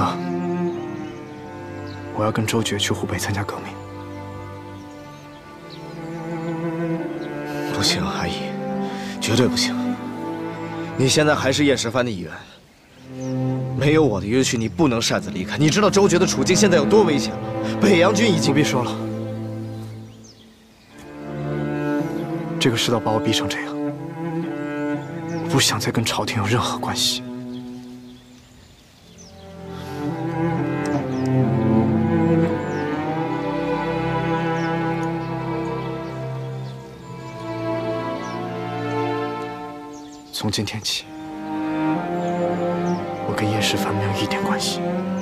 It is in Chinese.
哥，我要跟周觉去湖北参加革命。 不行，阿姨，绝对不行！你现在还是叶世藩的一员，没有我的允许，你不能擅自离开。你知道周觉的处境现在有多危险吗？北洋军已经…… 不必说了，这个世道把我逼成这样，我不想再跟朝廷有任何关系。 从今天起，我跟叶世藩没有一点关系。